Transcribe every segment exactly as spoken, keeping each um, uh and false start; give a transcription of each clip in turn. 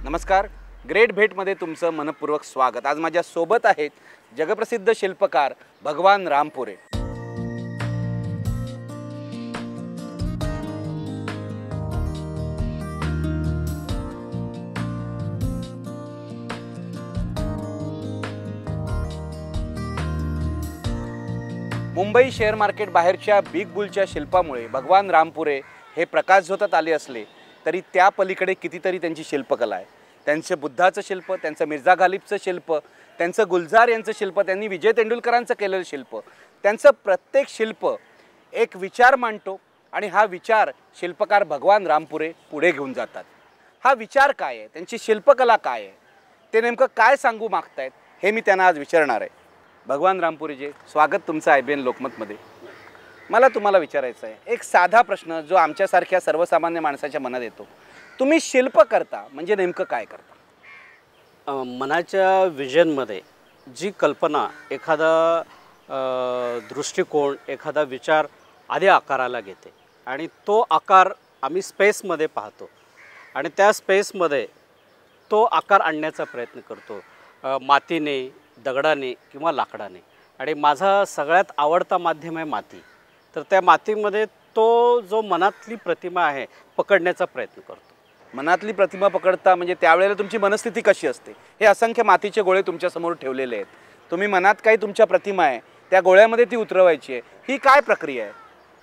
नमस्कार, ग्रेट भेटमध्ये तुमचं मनपूर्वक स्वागत। आज माझ्या सोबत आहेत जगप्रसिद्ध शिल्पकार भगवान रामपुरे। मुंबई शेअर मार्केट बाहेरच्या बिग बुलच्या शिल्पामुळे भगवान रामपुरे हे प्रकाशझोतात आले असले तरी त्या पलीकडे कितीतरी त्यांची शिल्पकला आहे। त्यांचे बुद्धाचं शिल्प, त्यांचं मिर्झा गालिबचं शिल्प, त्यांचं गुलजार यांचं शिल्प, त्यांनी विजय तेंडुलकरांचं केलेलं शिल्प, त्यांचं प्रत्येक शिल्प एक विचार मांडतो आणि हा विचार शिल्पकार भगवान रामपुरे पुढे घेऊन जातात। हा विचार काय आहे, त्यांची शिल्पकला काय आहे, ते नेमकं काय सांगू मागतायत हे मी त्यांना आज विचारणार आहे। भगवान रामपुरेजी, स्वागत तुमचं आय बी एन लोकमतमध्ये। मला तुम्हाला विचारायचं आहे एक साधा प्रश्न जो आमच्यासारख्या सर्वसामान्य माणसाच्या मनात येतो, तुम्ही शिल्प करता म्हणजे नेमकं काय करता? मनाच्या विजनमध्ये जी कल्पना, एखादा दृष्टिकोन, एखादा विचार आधी आकाराला घेते आणि तो आकार आम्ही स्पेसमध्ये पाहतो आणि त्या स्पेसमध्ये तो आकार आणण्याचा प्रयत्न करतो, मातीने, दगडाने किंवा लाकडाने। आणि माझा सगळ्यात आवडता माध्यम आहे माती। तर त्या मातीमध्ये तो जो मनातली प्रतिमा आहे पकडण्याचा प्रयत्न करतो। मनातली प्रतिमा पकडता म्हणजे त्यावेळेला तुमची मनस्थिती कशी असते? हे असंख्य मातीचे गोळे तुमच्या समोर ठेवलेले आहेत, तुम्ही मनात काही तुमच्या प्रतिमा आहे त्या गोळ्यामध्ये ती उतरवायची आहे, ही काय प्रक्रिया आहे?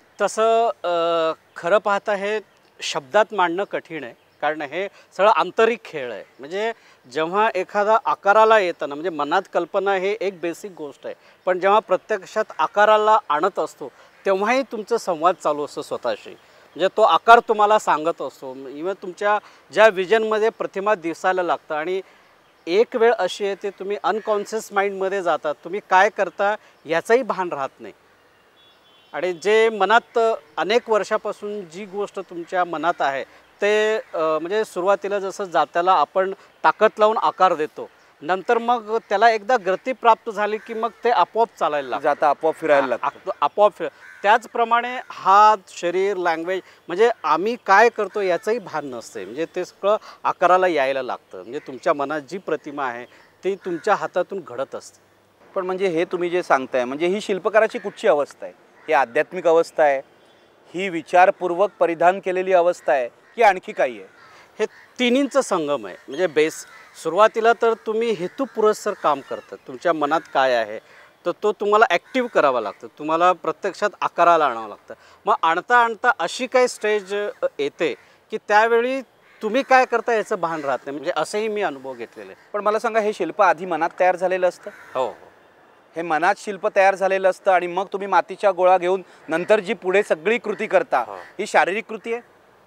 तसं खरं पाहता हे शब्दात मांडणं कठीण आहे, कारण हे सगळं आंतरिक खेळ आहे। म्हणजे जेव्हा एखादा आकाराला येताना, म्हणजे मनात कल्पना हे एक बेसिक गोष्ट आहे, पण जेव्हा प्रत्यक्षात आकाराला आणत असतो तेव्हाही तुमचं संवाद चालू असतो स्वतःशी। म्हणजे तो आकार तुम्हाला सांगत असतो, इव्हन तुमच्या ज्या विजनमध्ये प्रतिमा दिसायला लागतं आणि एक वेळ अशी येते तुम्ही अनकॉन्शियस माइंडमध्ये जातात, तुम्ही काय करता याचंही भान राहत नाही। आणि जे मनात अनेक वर्षापासून जी गोष्ट तुमच्या मनात आहे ते म्हणजे सुरुवातीला जसं जात्याला आपण ताकद लावून आकार देतो, नंतर मग त्याला एकदा गती प्राप्त झाली की मग ते आपोआप चालायला लागतं, जाता आपोआप फिरायला लागतं, आपोआप फिर त्याचप्रमाणे हात, शरीर, लँग्वेज, म्हणजे आम्ही काय करतो याचंही भान नसते। म्हणजे ते सगळं आकाराला यायला लागतं। म्हणजे तुमच्या मनात जी प्रतिमा आहे ती तुमच्या हातातून घडत असते। पण म्हणजे हे तुम्ही जे सांगताय म्हणजे ही शिल्पकाराची कुठची अवस्था आहे? ही आध्यात्मिक अवस्था आहे, ही विचारपूर्वक परिधान केलेली अवस्था आहे की आणखी काही आहे? हे तिन्हींचं संगम आहे। म्हणजे बेस सुरुवातीला तर तुम्ही हेतुपुरस्सर काम करता, तुमच्या मनात काय आहे तर तो तुम्हाला ॲक्टिव्ह करावा लागतं, तुम्हाला प्रत्यक्षात आकाराला आणावं लागतं। मग आणता आणता अशी काही स्टेज येते की त्यावेळी तुम्ही काय करता याचं भान राहत नाही। म्हणजे असेही मी अनुभव घेतलेले। पण मला सांगा, हे शिल्प आधी मनात तयार झालेलं असतं? हो हो, हे मनात शिल्प तयार झालेलं असतं आणि मग तुम्ही मातीच्या गोळा घेऊन नंतर जी पुढे सगळी कृती करता ही शारीरिक कृती आहे?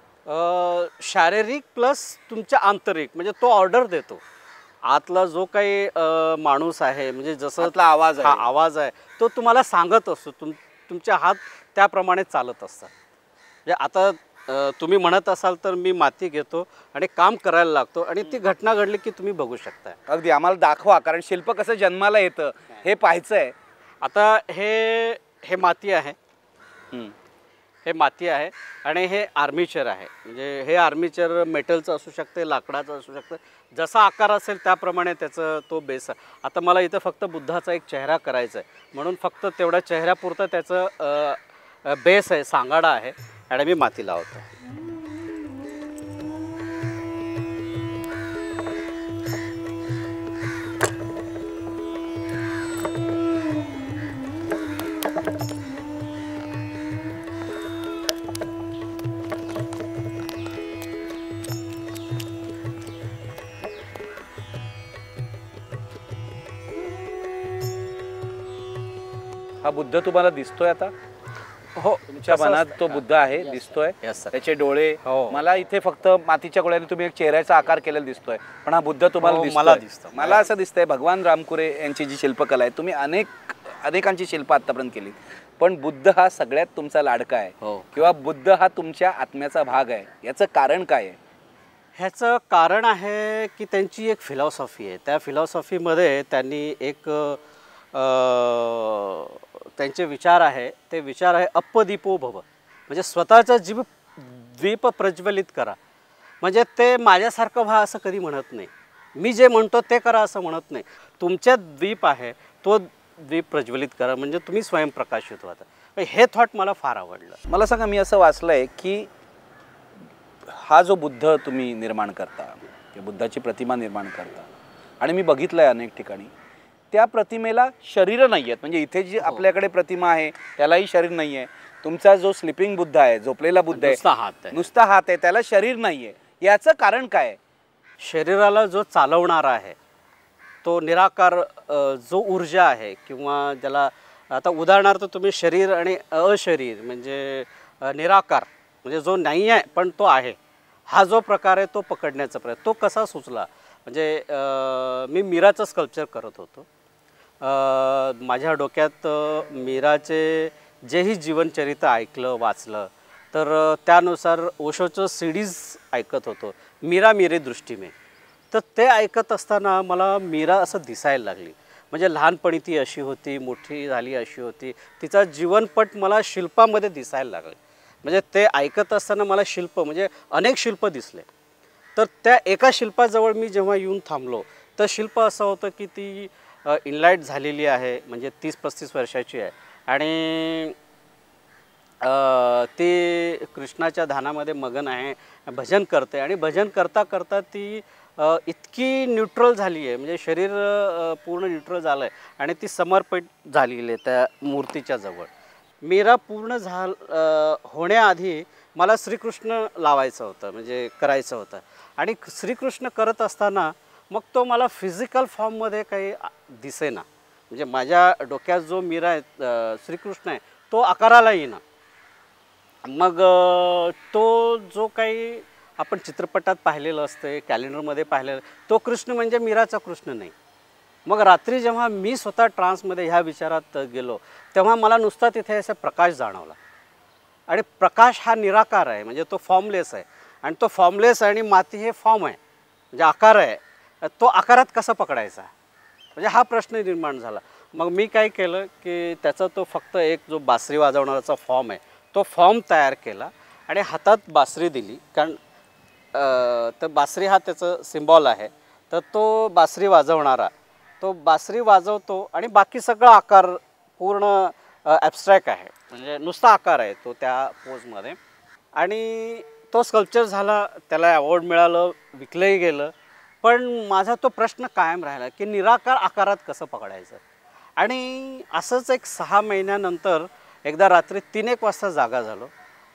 शारीरिक प्लस तुमच्या आंतरिक, म्हणजे तो ऑर्डर देतो आतला जो काही माणूस आहे, म्हणजे जसं आवाज हा आवाज आहे तो तुम्हाला सांगत असतो, तुम तुमच्या हात त्याप्रमाणे चालत असतात। म्हणजे आता तुम्ही म्हणत असाल तर मी माती घेतो आणि काम करायला लागतो आणि ती घटना घडली की तुम्ही बघू शकता। अगदी आम्हाला दाखवा, कारण शिल्प कसं जन्माला येतं हे पाहायचं आहे। आता हे हे माती आहे, हे माती आहे आणि हे आर्मीचर आहे। म्हणजे हे आर्मीचर मेटलचं असू शकते, लाकडाचं असू शकतं, जसा आकार असेल त्याप्रमाणे त्याचं तो बेस आहे। आता मला इथं फक्त बुद्धाचा एक चेहरा करायचा आहे म्हणून फक्त तेवढ्या चेहऱ्यापुरतं त्याचं बेस आहे, सांगाडा आहे आणि मी माती लावतो। हा बुद्ध तुम्हाला दिसतोय आता? हो, तुमच्या मनात तो बुद्ध आहे, दिसतोय, त्याचे डोळे। मला इथे फक्त मातीच्या गोळ्याने तुम्ही एक चेहऱ्याचा आकार केलेला दिसतोय, पण हा बुद्ध तुम्हाला मला दिसतो। मला असं दिसतंय भगवान रामपुरे यांची जी शिल्पकला आहे, तुम्ही अनेक अनेकांची शिल्प आतापर्यंत केली, पण बुद्ध हा सगळ्यात तुमचा लाडका आहे किंवा बुद्ध हा तुमच्या आत्म्याचा भाग आहे, याचं कारण काय आहे? ह्याचं कारण आहे की त्यांची एक फिलॉसॉफी आहे। त्या फिलॉसॉफीमध्ये त्यांनी एक त्यांचे विचार आहे, ते विचार आहे अप्पदीपो भव, म्हणजे स्वतःचा जीव द्वीप प्रज्वलित करा। म्हणजे ते माझ्यासारखं व्हा असं कधी म्हणत नाही. मी जे म्हणतो ते करा असं म्हणत नाही. तुमच्यात द्वीप आहे, तो द्वीप प्रज्वलित करा, म्हणजे तुम्ही स्वयंप्रकाशित व्हा. हे थॉट मला फार आवडलं. मला सांगा, मी असं वाचलं आहे की हा जो बुद्ध तुम्ही निर्माण करता, किंवा बुद्धाची प्रतिमा निर्माण करता, आणि मी बघितलं आहे अनेक ठिकाणी, त्या प्रतिमेला शरीर नाही आहेत. म्हणजे इथे जी आपल्याकडे प्रतिमा आहे त्यालाही शरीर नाही आहे. तुमचा जो स्लिपिंग बुद्ध आहे, झोपलेला बुद्ध आहे, नुसता हात आहे, नुसता हात आहे, त्याला शरीर नाही आहे. याचं कारण काय आहे? शरीराला जो चालवणारा आहे तो निराकार जो ऊर्जा आहे, किंवा ज्याला आता उदाहरणार्थ तुम्ही शरीर आणि अशरीर म्हणजे निराकार म्हणजे जो नाही आहे पण तो आहे, हा जो प्रकार आहे तो पकडण्याचा प्रयत्न. तो कसा सुचला म्हणजे मी मीराचं स्कल्पचर करत होतो. माझ्या डोक्यात मीराचे जेही जीवनचरित्र ऐकलं वाचलं तर त्यानुसार ओशोचं सीडीज ऐकत होतो, मीरा मेरे दृष्टी में. तर ते ऐकत असताना मला मीरा असं दिसायला लागली. म्हणजे लहानपणी ती अशी होती, मोठी झाली अशी होती, तिचा जीवनपट मला शिल्पामध्ये दिसायला लागला. म्हणजे ते ऐकत असताना मला शिल्प म्हणजे अनेक शिल्प दिसले. तर त्या एका शिल्पाजवळ मी जेव्हा येऊन थांबलो तर शिल्प असं होतं की ती इनलाईट झालेली आहे, म्हणजे तीस पस्तीस वर्षाची आहे, आणि ती कृष्णाच्या ध्यानामध्ये मगन आहे, भजन करते, आणि भजन करता करता ती इतकी न्यूट्रल झाली आहे, म्हणजे शरीर पूर्ण न्यूट्रल झालं आहे, आणि ती समर्पित झालेली आहे त्या मूर्तीच्या जवळ. मीरा पूर्ण झाल होण्याआधी मला श्रीकृष्ण लावायचं होतं, म्हणजे करायचं होतं. आणि श्रीकृष्ण करत असताना मग तो मला फिजिकल फॉर्ममध्ये काही दिसेना. म्हणजे माझ्या डोक्यात जो मीरा आहे, श्रीकृष्ण आहे, तो आकाराला येईना. मग तो जो काही आपण चित्रपटात पाहिलेलं असते, कॅलेंडरमध्ये पाहिलेलं, तो कृष्ण म्हणजे मीराचा कृष्ण नाही. मग रात्री जेव्हा मी स्वतः ट्रान्समध्ये ह्या विचारात गेलो तेव्हा मला नुसता तिथे असा प्रकाश जाणवला. आणि प्रकाश हा निराकार आहे, म्हणजे तो फॉर्मलेस आहे, आणि तो फॉर्मलेस आणि माती हे फॉर्म आहे, म्हणजे आकार आहे. तो आकारात कसा पकडायचा, म्हणजे हा प्रश्न निर्माण झाला. मग मी काय केलं की त्याचा तो फक्त एक जो बासरी वाजवणाराचा फॉर्म आहे तो फॉर्म तयार केला, आणि हातात बासरी दिली, कारण तर बासरी हा त्याचं सिम्बॉल आहे. तर तो बासरी वाजवणारा तो बासरी वाजवतो, आणि बाकी सगळा आकार पूर्ण ॲब्स्ट्रॅक्ट आहे, म्हणजे नुसता आकार आहे तो त्या पोजमध्ये. आणि तो स्कल्पचर झाला, त्याला अवॉर्ड मिळालं, विकलंही गेलं. पण माझा तो प्रश्न कायम राहिला की निराकार आकारात कसं पकडायचं. आणि असंच एक सहा महिन्यानंतर एकदा रात्री तीन एक वाजता जागा झालो,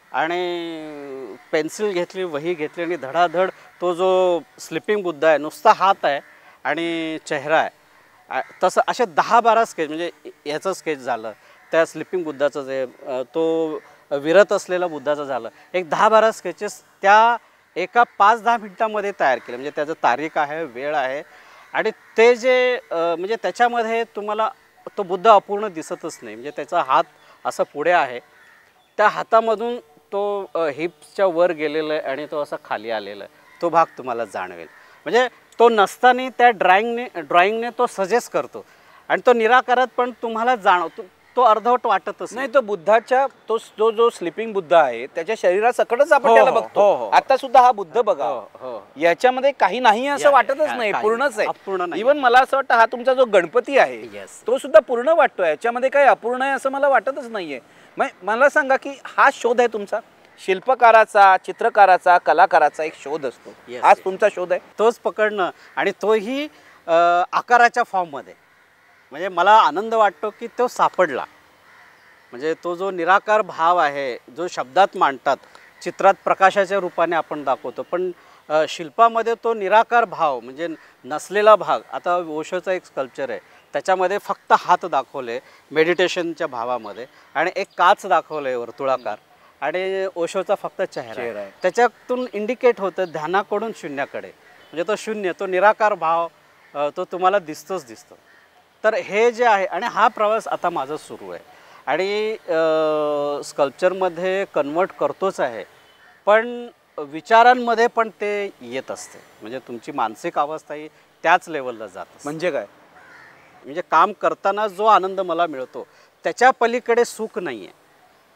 आणि पेन्सिल घेतली, वही घेतली, आणि धडाधड तो जो स्लिपिंग बुद्ध आहे, नुसता हात आहे आणि चेहरा आहे, तसं असे दहा बारा स्केच, म्हणजे याचं स्केच झालं, त्या स्लिपिंग बुद्धाचं जे तो विरत असलेला बुद्धाचं झालं, एक दहा बारा स्केचेस त्या एका पाच दहा मिनटामध्ये तयार केले. म्हणजे त्याचं तारीख आहे, वेळ आहे, आणि ते जे म्हणजे त्याच्यामध्ये तुम्हाला तो बुद्ध अपूर्ण दिसतच नाही. म्हणजे त्याचा हात असं पुढे आहे, त्या हातामधून तो हिप्सच्या वर गेलेला आहे, आणि तो असा खाली आलेला आहे, तो भाग तुम्हाला जाणवेल. म्हणजे तो नसताना त्या ड्रॉइंगने ड्रॉइंगने तो सजेस्ट करतो, आणि तो निराकारात पण तुम्हाला जाणवतो, तो अर्धवट वाटतच नाही. तो बुद्धाच्या तो जो जो स्लिपिंग बुद्ध आहे त्याच्या शरीरासकटच आपण हो, त्याला हो, बघतो. हो, हो. आता सुद्धा हा बुद्ध बघा, हो, हो. याच्यामध्ये काही नाही असं या- वाटतच या- नाही, काही- पूर्णच आहे. अपूर्ण नाही. इवन मला असं वाटतं हा तुमचा जो गणपती आहे Yes. तो सुद्धा पूर्ण वाटतोय, याच्यामध्ये काही अपूर्ण आहे असं मला वाटतच नाहीये. मग मला सांगा की हा शोध आहे तुमचा, शिल्पकाराचा, चित्रकाराचा, कलाकाराचा एक शोध असतो. Yes, हाच yes. तुमचा शोध आहे. तोच पकडणं, आणि तोही अ, आकाराच्या फॉर्ममध्ये. म्हणजे मला आनंद वाटतो की तो सापडला. म्हणजे तो जो निराकार भाव आहे, जो शब्दात मांडतात, चित्रात प्रकाशाच्या रूपाने आपण दाखवतो, पण अ, शिल्पामध्ये तो निराकार भाव म्हणजे नसलेला भाग. आता ओशोचा एक स्कल्पचर आहे, त्याच्यामध्ये फक्त हात दाखवले मेडिटेशनच्या भावामध्ये, आणि एक काच दाखवलं आहे वर्तुळाकार, आणि ओशोचा फक्त चेहरा चेहरा आहे. आहे. त्याच्यातून इंडिकेट होतं ध्यानाकडून शून्याकडे, म्हणजे तो शून्य, तो निराकार भाव अ, तो तुम्हाला दिसतोच दिसतो. तर हे जे आहे, आणि हा प्रवास आता माझा सुरू आहे, आणि स्कल्पचरमध्ये कन्वर्ट करतोच आहे, पण विचारांमध्ये पण ते येत असते. म्हणजे तुमची मानसिक अवस्थाही त्याच लेवलला जात असते. म्हणजे काय, म्हणजे काम करताना जो आनंद मला मिळतो त्याच्या पलीकडे सुख नाही आहे.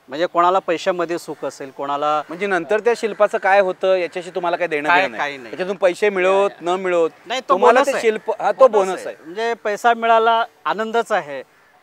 म्हणजे कोणाला पैशामध्ये सुख असेल, कोणाला म्हणजे नंतर त्या शिल्पाचं काय होतं याच्याशी तुम्हाला काय देणं काय- घेणं काही नाही, नाही. त्याच्यातून पैसे मिळवत न मिळवत नाही, तो तुम्हाला bonus ते आहे. शिल्प हा तो बोनस आहे. म्हणजे पैसा मिळाला आनंदच आहे,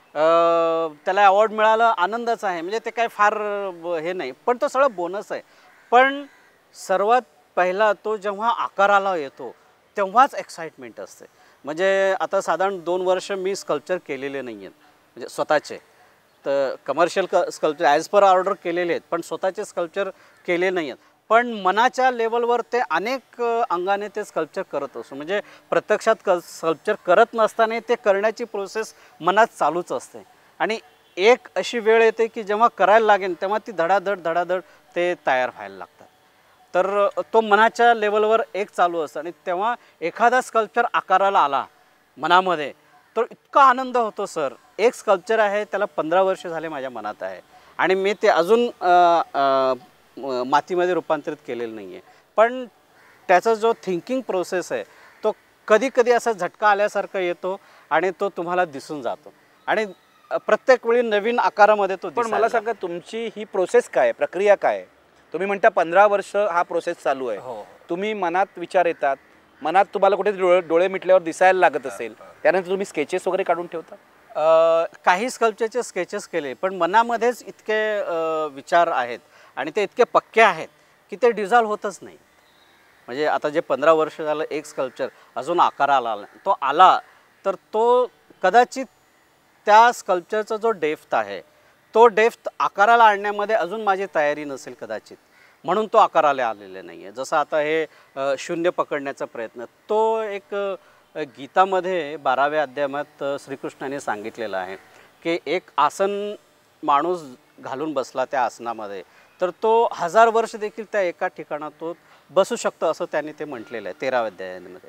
अं, त्याला अवॉर्ड मिळाला आनंदच आहे, म्हणजे ते काय फार अं, हे नाही, पण तो सगळं बोनस आहे. पण सर्वात पहिला तो जेव्हा आकाराला येतो तेव्हाच एक्साइटमेंट असते. म्हणजे आता साधारण दोन वर्ष मी स्कल्पचर केलेले नाही आहेत, म्हणजे स्वतःचे. तर कमर्शियल क स्कल्पचर ॲज पर ऑर्डर केलेले आहेत, पण स्वतःचे स्कल्पचर केले नाही आहेत. पण मनाच्या लेवलवर ते अनेक अ, अंगाने ते स्कल्पचर करत असतो. म्हणजे प्रत्यक्षात क स्कल्पचर करत नसताना ते करण्याची प्रोसेस मनात चालूच असते. आणि एक अशी वेळ येते की जेव्हा करायला लागेल तेव्हा ती धडाधड धडाधड ते तयार व्हायला लागतात. तर अ, तो मनाच्या लेवलवर एक चालू असतं आणि तेव्हा एखादा स्कल्पचर आकाराला आला मनामध्ये तर इतका आनंद होतो सर. एक स्कल्पचर आहे त्याला पंधरा वर्ष झाले माझ्या मनात आहे आणि मी ते अजून अ, अ, म- मातीमध्ये रूपांतरित केलेलं नाही आहे. पण त्याचा जो थिंकिंग प्रोसेस आहे तो कधी कधी असा झटका आल्यासारखा येतो आणि तो तुम्हाला दिसून जातो आणि अ, प्रत्येक वेळी नवीन आकारामध्ये तो पण दिसायला मला सांगा तुमची ही प्रोसेस काय आहे, प्रक्रिया काय आहे? तुम्ही म्हणता पंधरा वर्ष हा प्रोसेस चालू आहे. हो. तुम्ही मनात विचार येतात, मनात तुम्हाला कुठे डोळे डोळे मिटल्यावर दिसायला लागत असेल, त्यानंतर तुम्ही स्केचेस वगैरे काढून ठेवता? अ, काही स्कल्पचरचे स्केचेस केले पण मनामध्येच इतके अ, विचार आहेत आणि ते इतके पक्के आहेत की ते डिझॉल्व होतच नाही. म्हणजे आता जे पंधरा वर्ष झालं एक स्कल्पचर अजून आकाराला आला तो आला तर तो कदाचित त्या स्कल्पचरचा जो डेप्थ आहे तो डेप्थ आकाराला आणण्यामध्ये अजून माझी तयारी नसेल कदाचित, म्हणून तो आकाराला आलेला नाही आहे. जसं आता हे अ, शून्य पकडण्याचा प्रयत्न तो एक अ, गीतामध्ये बाराव्या अध्यायात अ, श्रीकृष्णाने सांगितलेलं आहे की एक आसन माणूस घालून बसला त्या आसनामध्ये तर तो हजार वर्ष देखील त्या एका ठिकाणात तो बसू शकतो असं त्यांनी ते म्हटलेलं आहे तेराव्या अध्यायामध्ये.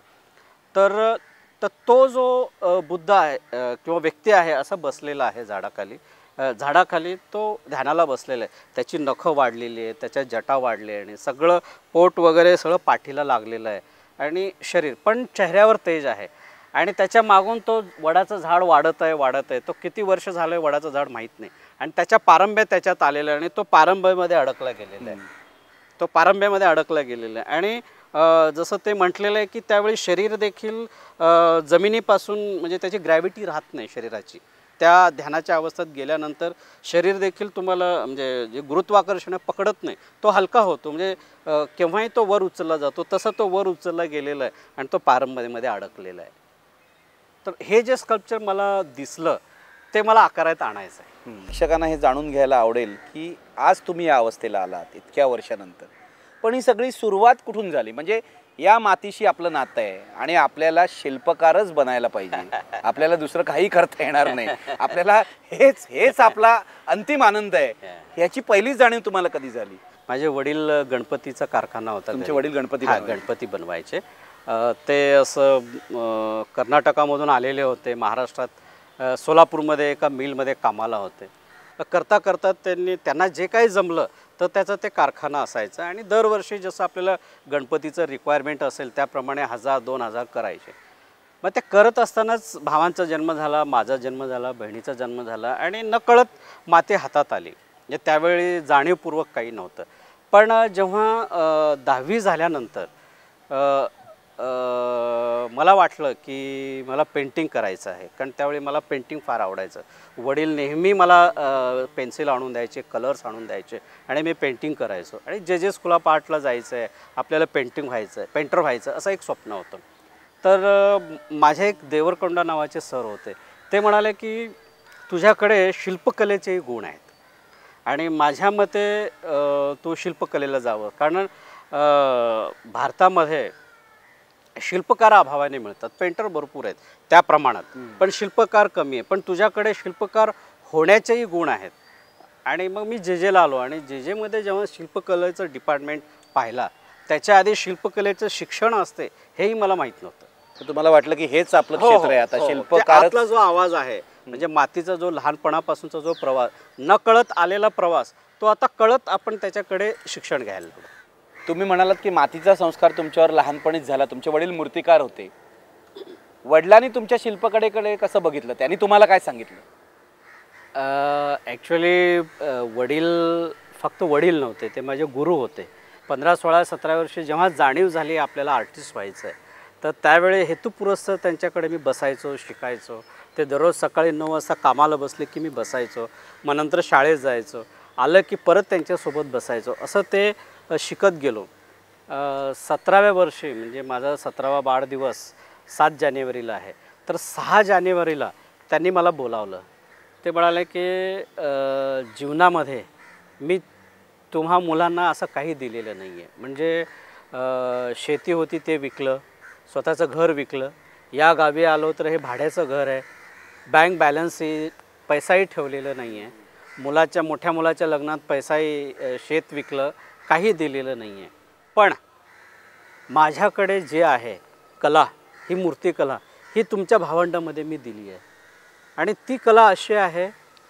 तर तर तो जो अ, बुद्ध आहे अ, किंवा व्यक्ती आहे असा बसलेला आहे झाडाखाली. अ, झाडाखाली तो ध्यानाला बसलेला आहे. त्याची नखं वाढलेली आहे, त्याच्या जटा वाढले आणि सगळं पोट वगैरे सगळं पाठीला लागलेलं आहे आणि शरीर पण चेहऱ्यावर तेज आहे आणि त्याच्या मागून तो वडाचं झाड वाढत आहे वाढत आहे. तो किती वर्ष झालं आहे वडाचं झाड माहीत नाही आणि त्याच्या पारंब्या त्याच्यात आलेला आहे आणि तो पारंब्यामध्ये अडकला गेलेला आहे. तो पारंब्यामध्ये अडकला गेलेला आहे आणि अ, जसं ते म्हटलेलं आहे की त्यावेळी शरीर देखील अ, जमिनीपासून म्हणजे त्याची ग्रॅव्हिटी राहत नाही शरीराची. त्या ध्यानाच्या अवस्थेत गेल्यानंतर शरीर देखील तुम्हाला म्हणजे जे गुरुत्वाकर्षण पकडत नाही, तो हलका होतो. म्हणजे अ, केव्हाही तो वर उचलला जातो तसं तो वर उचलला गेलेला आहे आणि तो पारंब्यामध्ये अडकलेला आहे. तर हे जे स्कल्पचर मला दिसलं ते मला आकारात आणायचं आहे. प्रेक्षकांना हे जाणून घ्यायला आवडेल की आज तुम्ही या अवस्थेला आलात इतक्या वर्षानंतर, पण ही सगळी सुरुवात कुठून झाली? म्हणजे या मातीशी आपलं नातं आहे आणि आपल्याला शिल्पकारच बनायला पाहिजे, आपल्याला दुसरं काही करता येणार नाही, आपल्याला हेच हेच आपला अंतिम आनंद आहे, याची पहिलीच जाणीव तुम्हाला कधी झाली? माझे वडील गणपतीचा कारखाना होता. तुमचे घरी. वडील गणपती हा, बनवायचे? गणपती बनवायचे. अ, ते असं अ, कर्नाटकामधून आलेले होते. महाराष्ट्रात अ, सोलापूरमध्ये एका मिलमध्ये कामाला होते. तर करता करता त्यांनी त्यांना जे काही जमलं तर त्याचं ते कारखाना असायचं आणि दरवर्षी जसं आपल्याला गणपतीचं रिक्वायरमेंट असेल त्याप्रमाणे हजार दोन हजार करायचे. मग ते करत असतानाच भावांचा जन्म झाला, माझा जन्म झाला, बहिणीचा जन्म झाला आणि नकळत माती हातात आली. म्हणजे त्यावेळी जाणीवपूर्वक काही नव्हतं. पण जेव्हा अ, दहावी झाल्यानंतर अ, अ, मला वाटलं की मला पेंटिंग करायचं आहे, कारण त्यावेळी मला पेंटिंग फार आवडायचं. वडील नेहमी मला पेन्सिल आणून द्यायचे, कलर्स आणून द्यायचे आणि मी पेंटिंग करायचो आणि जे जे स्कूल ऑफ आर्टला जायचं आहे, आपल्याला पेंटिंग व्हायचं आहे, पेंटर व्हायचं असं एक स्वप्न होतं. तर अ, माझे एक देवरकोंडा नावाचे सर होते. ते म्हणाले की तुझ्याकडे शिल्पकलेचे गुण आहेत आणि माझ्या मते अ, तू शिल्पकलेला जावं, कारण अ, भारतामध्ये शिल्पकार अभावाने मिळतात. पेंटर भरपूर आहेत त्या प्रमाणात, पण शिल्पकार कमी आहे. पण तुझ्याकडे शिल्पकार होण्याचेही गुण आहेत. आणि मग मी जे जेला आलो आणि जे जेमध्ये जेव्हा शिल्पकलेचं डिपार्टमेंट पाहिला त्याच्या आधी शिल्पकलेचं शिक्षण असते हेही मला माहीत नव्हतं. तर तुम्हाला वाटलं की हेच आपलं हो, क्षेत्र आहे आता, हो. ते शिल्पकारच? आतला जो आवाज आहे म्हणजे मातीचा जो लहानपणापासूनचा जो प्रवास, न कळत आलेला प्रवास, तो आता कळत आपण त्याच्याकडे शिक्षण घ्यायला लागलो. तुम्ही म्हणालात की मातीचा संस्कार तुमच्यावर लहानपणीच झाला. तुमचे वडील मूर्तिकार होते. वडिलांनी तुमच्या शिल्पकलेकडे कसं बघितलं? त्यांनी तुम्हाला काय सांगितलं? ॲक्च्युली वडील फक्त वडील नव्हते, ते माझे गुरु होते. पंधरा सोळा सतरा वर्षे जेव्हा जाणीव झाली आपल्याला आर्टिस्ट व्हायचं आहे, तर त्यावेळी हेतुपुरस्सर त्यांच्याकडे मी बसायचो, शिकायचो. ते दररोज सकाळी नऊ वाजता कामाला बसले की मी बसायचो, मग नंतर शाळेत जायचो, आलं की परत त्यांच्यासोबत बसायचो. असं ते शिकत गेलो. सतराव्या वर्षी म्हणजे माझा सतरावा वाढदिवस सात जानेवारीला आहे, तर सहा जानेवारीला त्यांनी मला बोलावलं. ते म्हणाले की जीवनामध्ये मी तुम्हा मुलांना असं काही दिलेलं नाही आहे. म्हणजे शेती होती ते विकलं, स्वतःचं घर विकलं, या गावी आलो तर हे भाड्याचं घर आहे, बँक बॅलन्सही पैसाही ठेवलेलं नाही आहे, मुलाच्या मोठ्या मुलाच्या लग्नात पैसाही शेत विकलं, काही दिलेलं नाही आहे. पण माझ्याकडे जे आहे कला, ही मूर्तिकला, ही तुमच्या भावंडामध्ये मी दिली आहे. आणि ती कला अशी आहे,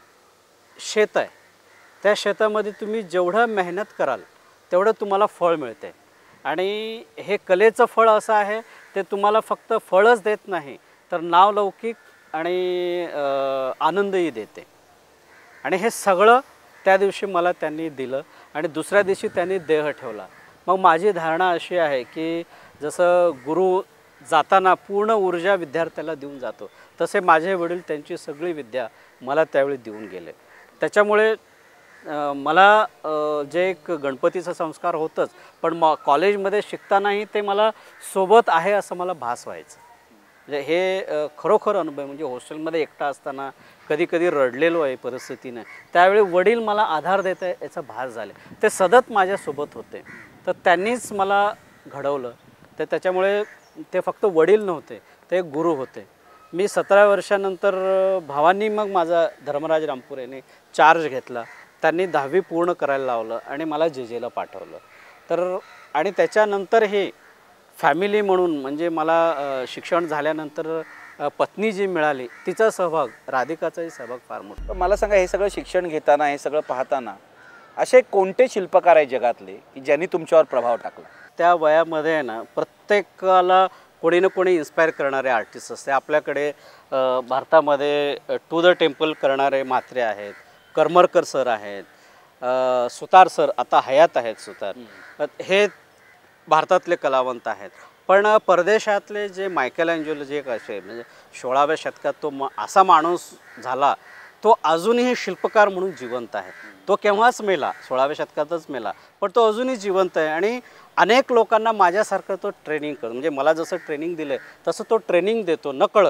शेत आहे, त्या शेतामध्ये तुम्ही जेवढं मेहनत कराल तेवढं तुम्हाला फळ मिळते. आणि हे कलेचं फळ असं आहे, ते तुम्हाला फक्त फळच देत नाही तर नावलौकिक आणि आनंदही देते. आणि हे सगळं त्या दिवशी मला त्यांनी दिलं आणि दुसऱ्या दिवशी त्यांनी देह ठेवला. मग माझी धारणा अशी आहे की जसं गुरु जाताना पूर्ण ऊर्जा विद्यार्थ्याला देऊन जातो, तसे माझे वडील त्यांची सगळी विद्या मला त्यावेळी देऊन गेले. त्याच्यामुळे मला जे एक गणपतीचा संस्कार होतंच, पण मग कॉलेजमध्ये शिकतानाही ते मला सोबत आहे असं मला भास व्हायचं. म्हणजे हे खरोखर अनुभव. म्हणजे हॉस्टेलमध्ये एकटा असताना कधी कधी रडलेलो आहे परिस्थितीने, त्यावेळी वडील मला आधार देत आहे याचा भास झाले. ते सतत माझ्यासोबत होते, तर त्यांनीच मला घडवलं. तर त्याच्यामुळे ते फक्त वडील नव्हते, ते गुरु होते. मी सतरा वर्षानंतर भावांनी मग माझा धर्मराज रामपुरेने चार्ज घेतला. त्यांनी दहावी पूर्ण करायला लावलं आणि मला जे जेला पाठवलं. तर आणि त्याच्यानंतर हे फॅमिली म्हणून म्हणजे मला शिक्षण झाल्यानंतर पत्नी जी मिळाली तिचा सहभाग, राधिकाचाही सहभाग फार मोठा. मला सांगा, हे सगळं शिक्षण घेताना, हे सगळं पाहताना असे कोणते शिल्पकार आहे जगातले की ज्यांनी तुमच्यावर प्रभाव टाकला? त्या वयामध्ये आहे ना, प्रत्येकाला कोणी ना कोणी इन्स्पायर करणारे आर्टिस्ट असते. आपल्याकडे भारतामध्ये टू द टेम्पल करणारे म्हात्रे आहेत, करमरकर सर आहेत, सुतार सर आता हयात आहेत सुतार, हे भारतातले कलावंत आहेत. पण परदेशातले जे मायकेल अँजेलो जे असे म्हणजे सोळाव्या शतकात तो म असा माणूस झाला, तो अजूनही शिल्पकार म्हणून जिवंत आहे. तो केव्हाच मेला, सोळाव्या शतकातच मेला, पण तो अजूनही जिवंत आहे. आणि अनेक लोकांना माझ्यासारखं तो ट्रेनिंग करतो. म्हणजे मला जसं ट्रेनिंग दिलं आहे तसं तो ट्रेनिंग देतो नकळत.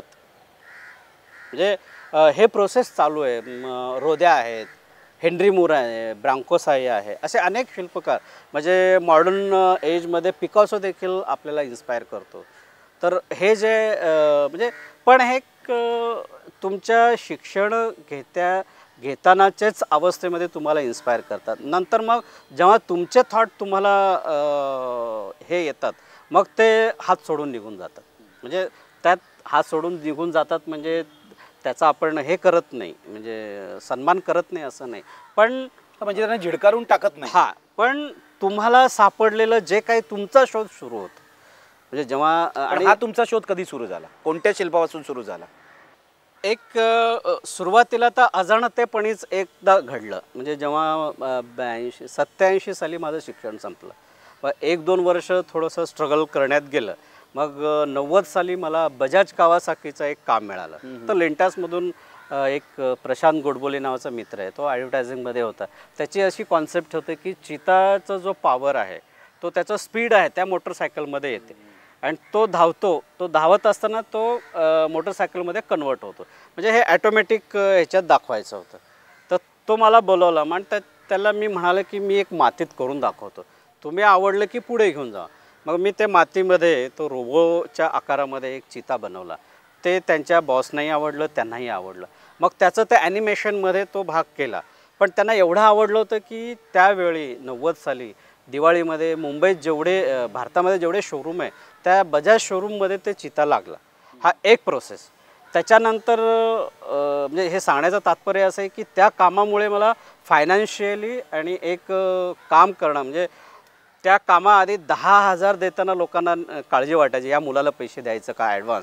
म्हणजे हे प्रोसेस चालू आहे. रोद्या आहेत, हेनरी मूर आहे, ब्रांकोसाई आहे, असे अनेक शिल्पकार. म्हणजे मॉडर्न एजमध्ये पिकासो देखील आपल्याला इन्स्पायर करतो. तर हे जे म्हणजे पण हे तुमच्या शिक्षण घेत्या घेतानाच्याच अवस्थेमध्ये तुम्हाला इन्स्पायर करतात. नंतर मग जेव्हा तुमचे थॉट तुम्हाला हे येतात, मग ते हात सोडून निघून जातात. म्हणजे त्यात हात सोडून निघून जातात म्हणजे त्याचा आपण हे करत नाही, म्हणजे सन्मान करत नाही असं नाही, पण म्हणजे त्यांना झिडकारून टाकत नाही. हां, पण तुम्हाला सापडलेलं जे काही तुमचा शोध सुरू होतो. म्हणजे जेव्हा आणि हा तुमचा शोध कधी सुरू झाला, कोणत्या शिल्पापासून सुरू झाला? एक सुरुवातीला तर अजाणतेपणीच एकदा घडलं. म्हणजे जेव्हा ब्याऐंशी सत्त्याऐंशी साली माझं शिक्षण संपलं, एक दोन वर्ष थोडंसं स्ट्रगल करण्यात गेलं. मग नव्वद साली मला बजाज कावासाकीचं एक काम मिळालं. तर लेंटासमधून एक प्रशांत गोडबोले नावाचा मित्र आहे, तो ॲडव्हर्टायझिंगमध्ये होता. त्याची अशी कॉन्सेप्ट होते की चिताचा जो पॉवर आहे तो त्याचा स्पीड आहे त्या मोटरसायकलमध्ये येते आणि तो धावतो, तो धावत असताना तो मोटरसायकलमध्ये कन्वर्ट होतो. म्हणजे हे ॲटोमॅटिक ह्याच्यात दाखवायचं होतं. तर तो मला बोलवला. मग त्या त्याला मी म्हणाले की मी एक मातीत करून दाखवतो, तुम्ही आवडलं की पुढे घेऊन जा. मग मी ते मातीमध्ये तो रोबोच्या आकारामध्ये एक चिता बनवला. ते त्यांच्या बॉसनाही आवडलं, त्यांनाही आवडलं. मग त्याचं त्या ॲनिमेशनमध्ये तो भाग केला. पण त्यांना एवढं आवडलं होतं की त्यावेळी नव्वद साली दिवाळीमध्ये मुंबईत जेवढे भारतामध्ये जेवढे शोरूम आहे त्या बजाज शोरूममध्ये ते चिता लागला. हा एक प्रोसेस. त्याच्यानंतर म्हणजे हे सांगण्याचं तात्पर्य असं आहे की त्या कामामुळे मला फायनान्शियली आणि एक काम करणं, म्हणजे त्या कामाआधी दहा हजार देताना लोकांना काळजी वाटायची, या मुलाला पैसे द्यायचं का ॲडव्हान्स.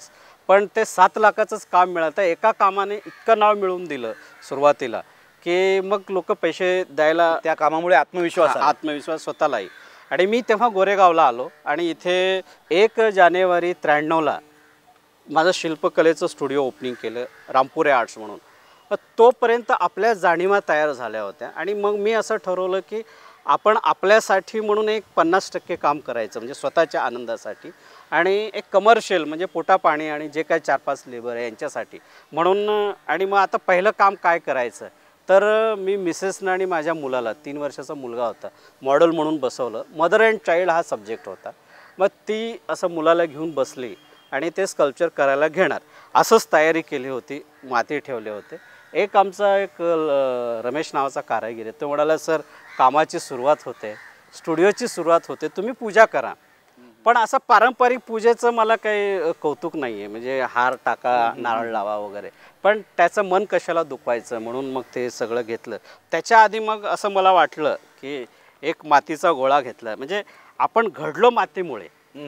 पण ते सात लाखाचंच काम मिळालं. एका कामाने इतकं नाव मिळवून दिलं सुरुवातीला की मग लोक पैसे द्यायला, त्या कामामुळे आत्मविश्वास आला. आत्मविश्वास स्वतःलाही. आणि मी तेव्हा गोरेगावला आलो आणि इथे एक जानेवारी त्र्याण्णवला माझं शिल्पकलेचं स्टुडिओ ओपनिंग केलं, रामपुरे आर्ट्स म्हणून. तोपर्यंत आपल्या जाणीवा तयार झाल्या होत्या आणि मग मी असं ठरवलं की आपण आपल्यासाठी म्हणून एक पन्नास टक्के काम करायचं, म्हणजे स्वतःच्या आनंदासाठी, आणि एक कमर्शियल म्हणजे पोटापाणी आणि जे काय चार पाच लेबर आहे यांच्यासाठी म्हणून. आणि मग आता पहिलं काम काय करायचं, तर मी मिसेसनं आणि माझ्या मुलाला, तीन वर्षाचा मुलगा होता, मॉडेल म्हणून बसवलं. मदर अँड चाइल्ड हा सब्जेक्ट होता. मग ती असं मुलाला घेऊन बसली आणि ते स्कल्पचर करायला घेणार असंच तयारी केली होती. माती ठेवले होते. एक आमचा एक रमेश नावाचा कारागीर आहे, तो म्हणाला, सर कामाची सुरुवात होते, स्टुडिओची सुरुवात होते, तुम्ही पूजा करा. पण असं पारंपरिक पूजेचं मला काही कौतुक नाही आहे, म्हणजे हार टाका, नारळ लावा वगैरे, पण त्याचं मन कशाला दुखवायचं म्हणून मग ते सगळं घेतलं. त्याच्या आधी मग असं मला वाटलं की एक मातीचा गोळा घेतला, म्हणजे आपण घडलो मातीमुळे,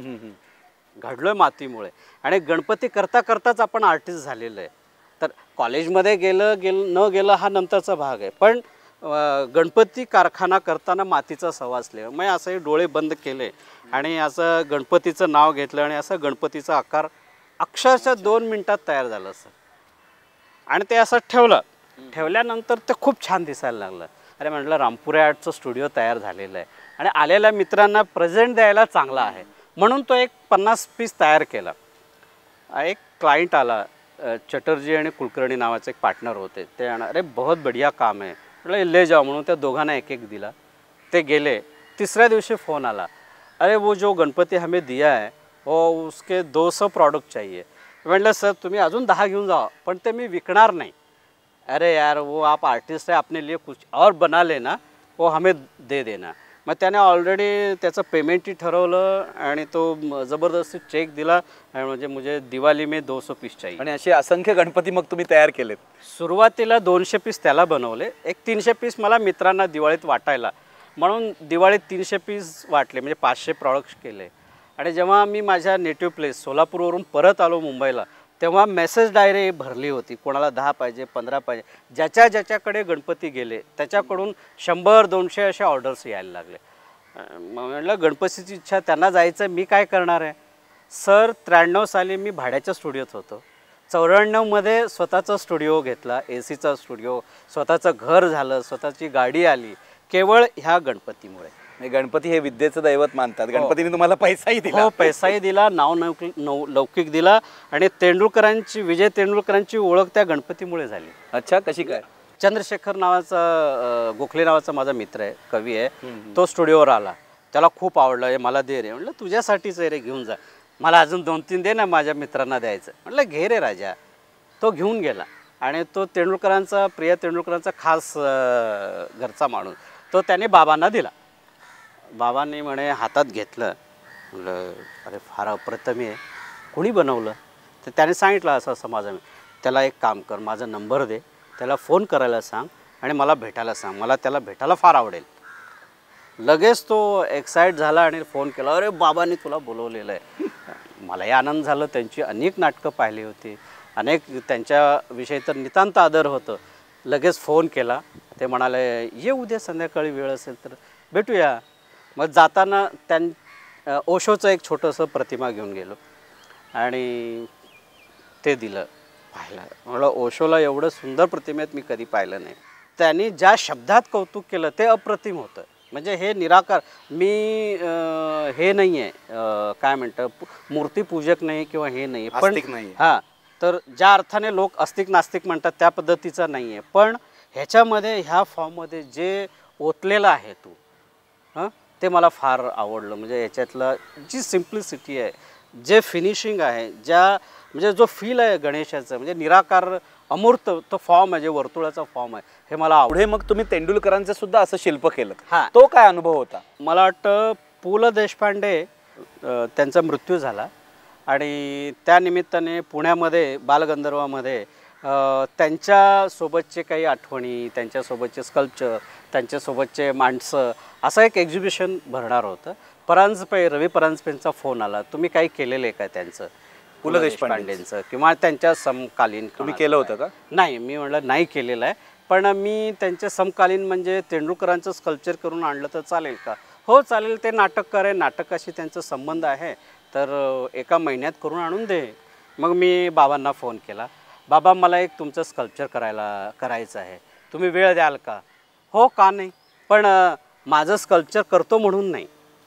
घडलो मातीमुळे आणि गणपती करता करताच आपण आर्टिस्ट झालेलं आहे. तर कॉलेजमध्ये गेलं गेलं न गेलं हा नंतरचा भाग आहे, पण गणपती कारखाना करताना मातीचा सहवासले. मग असं डोळे बंद केले आणि असं गणपतीचं नाव घेतलं आणि असं गणपतीचा आकार अक्षरशः दोन मिनटात तयार झालं असं. आणि ते असं ठेवलं. ठेवल्यानंतर ते खूप छान दिसायला लागलं. अरे म्हटलं रामपुरे आर्टचं स्टुडिओ तयार झालेलं आहे आणि आलेल्या मित्रांना प्रेझेंट द्यायला चांगला आहे म्हणून तो एक पन्नास पीस तयार केला. एक क्लायंट आला, चटर्जी आणि कुलकर्णी नावाचे एक पार्टनर होते. ते अरे बहुत बढ़िया काम आहे म्हटलं ले जाओ म्हणून त्या दोघांना एक एक दिला. ते गेले. तिसऱ्या दिवशी फोन आला, अरे वो जो गणपती हमें दिया है वो उसके दो सौ प्रोडक्ट चाहिए. म्हटलं सर तुम्ही अजून दहा घेऊन जा, पण ते मी विकणार नाही. अरे यार वो आप आर्टिस्ट है, अपने लिए कुछ और बना लेना, वो हमें दे देना. मग त्याने ऑलरेडी त्याचं पेमेंटही ठरवलं आणि तो जबरदस्ती चेक दिला म्हणजे मुझे दिवाळी में दो सौ पीस चाहिए. आणि असे असंख्य गणपती मग तुम्ही तयार केलेत. सुरुवातीला दोनशे पीस त्याला बनवले, एक तीनशे पीस मला मित्रांना दिवाळीत वाटायला म्हणून दिवाळीत तीनशे पीस वाटले, म्हणजे पाचशे प्रॉडक्ट्स केले. आणि जेव्हा मी माझ्या नेटिव्ह प्लेस सोलापूरवरून परत आलो मुंबईला, तेव्हा मेसेज डायरी भरली होती, कोणाला दहा पाहिजे, पंधरा पाहिजे, ज्याच्या ज्याच्याकडे गणपती गेले त्याच्याकडून शंभर दोनशे असे ऑर्डर्स यायला लागले. म्हटलं गणपतीची इच्छा, त्यांना जायचं, मी काय करणार आहे. सर त्र्याण्णव साली मी भाड्याच्या स्टुडिओत होतो. चौऱ्याण्णवमध्ये स्वतःचा स्टुडिओ घेतला, ए सीचा स्टुडिओ, स्वतःचं घर झालं, स्वतःची गाडी आली, केवळ ह्या गणपतीमुळे. गणपती हे विद्येचं दैवत मानतात. गणपतीने तुम्हाला पैसाही दिला. हो, पैसाही दिला, नाव नौक नौ लौकिक दिला. आणि तेंडुलकरांची, विजय तेंडुलकरांची ओळख त्या गणपतीमुळे झाली. अच्छा, कशी काय. चंद्रशेखर नावाचा गोखले नावाचा माझा मित्र आहे, कवी आहे, तो स्टुडिओवर आला. त्याला खूप आवडलं, हे मला दे रे. म्हटलं तुझ्यासाठीच आहे रे, घेऊन जा. मला अजून दोन तीन दे ना, माझ्या मित्रांना द्यायचं. म्हटलं घे रे राजा. तो घेऊन गेला आणि तो तेंडुलकरांचा, प्रिया तेंडुलकरांचा खास घरचा माणूस, तो त्याने बाबांना दिला. बाबांनी म्हणे हातात घेतलं. म्हटलं अरे फार अप्रतिम आहे, कोणी बनवलं. तर त्याने सांगितलं असं असं माझं. त्याला एक काम कर, माझा नंबर दे, त्याला फोन करायला सांग आणि मला भेटायला सांग, मला त्याला भेटायला फार आवडेल. लगेच तो एक्साइट झाला आणि फोन केला, अरे बाबांनी तुला बोलवलेलं आहे. मलाही आनंद झालं. त्यांची अनेक नाटकं पाहिली होती, अनेक त्यांच्याविषयी तर नितांत आदर होतं. लगेच फोन केला. ते म्हणाले ये उद्या संध्याकाळी वेळ असेल तर भेटूया. मग जाताना त्यां ओशोचं एक छोटंसं प्रतिमा घेऊन गेलो आणि ते दिलं पाहिलं. म्हटलं ओशोला एवढं सुंदर प्रतिमेत मी कधी पाहिलं नाही. त्यांनी ज्या शब्दात कौतुक केलं ते अप्रतिम होतं. म्हणजे हे निराकार, मी हे नाही आहे काय म्हणतं, मूर्तीपूजक नाही किंवा हे नाही, पण हां, तर ज्या अर्थाने लोक अस्तिक नास्तिक म्हणतात त्या पद्धतीचा नाही आहे. पण ह्याच्यामध्ये ह्या फॉर्ममध्ये जे ओतलेलं आहे तू, हां, ते मला फार आवडलं. म्हणजे याच्यातलं जी सिम्प्लिसिटी आहे, जे फिनिशिंग आहे, ज्या म्हणजे जो फील आहे गणेशाचं, म्हणजे निराकार अमूर्त तो फॉर्म आहे, जे वर्तुळाचा फॉर्म आहे, हे मला आवडलं. पुढे मग तुम्ही तेंडुलकरांचं सुद्धा असं शिल्प केलं. हां, तो काय अनुभव होता. मला वाटतं पु ल देशपांडे त्यांचा मृत्यू झाला आणि त्यानिमित्ताने पुण्यामध्ये बालगंधर्वामध्ये त्यांच्यासोबतचे काही आठवणी, त्यांच्यासोबतचे स्कल्पचर, त्यांच्यासोबतचे माणसं, असं एक एक्झिबिशन भरणार होतं. परांजपे, रवी परांजपेंचा फोन आला, तुम्ही काही केलेलं आहे का त्यांचं. पु ल देशपांडेंचं. देशपांडेंचं किंवा त्यांच्या समकालीन. तुम्ही केलं होतं का? नाही, मी म्हटलं नाही केलेलं आहे, पण मी त्यांच्या समकालीन म्हणजे तेंडुलकरांचं स्कल्पचर करून आणलं तर चालेल का? हो चालेल, ते नाटककार आहे, नाटकाशी त्यांचा संबंध आहे, तर एका महिन्यात करून आणून दे. मग मी बाबांना फोन केला, बाबा मला एक तुमचं स्कल्पचर करायला करायचं आहे, तुम्ही वेळ द्याल का? हो, का नाही, पण माझं स्कल्पचर करतो म्हणून नाही,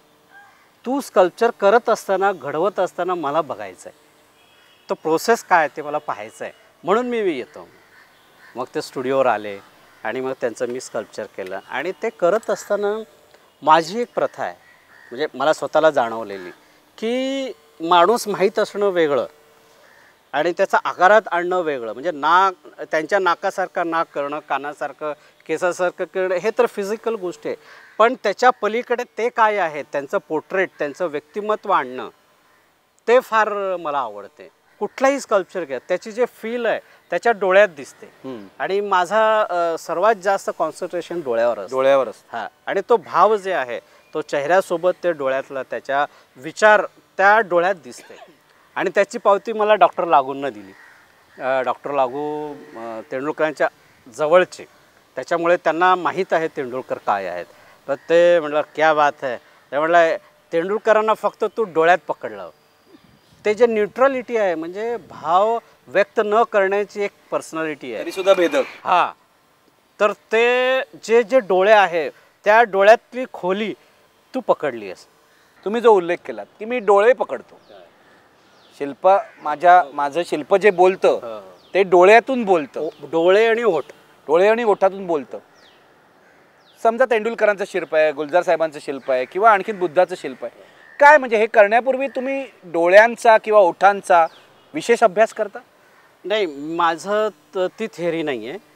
तू स्कल्पचर करत असताना घडवत असताना मला बघायचं आहे, तो प्रोसेस काय ते मला पाहायचं आहे, म्हणून मी येतो. मग ते स्टुडिओवर आले आणि मग त्यांचं मी स्कल्पचर केलं. आणि ते करत असताना माझी एक प्रथा आहे, म्हणजे मला स्वतःला जाणवलेली, की माणूस माहीत असणं वेगळं आणि त्याचा आकारात आणणं वेगळं. म्हणजे नाक, त्यांच्या नाकासारखं नाक करणं, कानासारखं केसासारखं करणं, हे तर फिजिकल गोष्ट आहे, पण त्याच्या पलीकडे ते काय आहे, त्यांचं पोर्ट्रेट, त्यांचं व्यक्तिमत्व आणणं, ते फार मला आवडते. कुठलाही स्कल्पचर घ्या, त्याची जे फील आहे त्याच्या डोळ्यात दिसते. आणि माझा सर्वात जास्त कॉन्सन्ट्रेशन डोळ्यावर असतं. डोळ्यावर असतं. हां, आणि तो भाव जे आहे तो चेहऱ्यासोबत ते डोळ्यातला त्याच्या विचार त्या डोळ्यात दिसते. आणि त्याची पावती मला डॉक्टर लागूंना दिली. डॉक्टर लागू तेंडुलकरांच्या जवळचे, त्याच्यामुळे त्यांना माहीत आहे तेंडुलकर काय आहेत. तर ते म्हटलं क्या बात आहे, ते म्हटलं तेंडुलकरांना फक्त तू डोळ्यात पकडलं. ते जे न्यूट्रलिटी आहे, म्हणजे भाव व्यक्त न करण्याची एक पर्सनॅलिटी आहे, तरीसुद्धा भेदक. हां, तर ते जे जे डोळे आहे त्या डोळ्यातली खोली तू पकडली आहेस. तुम्ही जो उल्लेख केलात की मी डोळे पकडतो, शिल्प माझ्या माझं शिल्प जे बोलतं ते डोळ्यातून बोलतं. डोळे आणि ओठ, डोळे आणि ओठातून बोलतं. समजा तेंडुलकरांचं शिल्प आहे, गुलजार साहेबांचं शिल्प आहे किंवा आणखीन बुद्धाचं शिल्प आहे, काय म्हणजे हे करण्यापूर्वी तुम्ही डोळ्यांचा किंवा ओठांचा विशेष अभ्यास करता? नाही, माझं त ती थेअरी नाही आहे.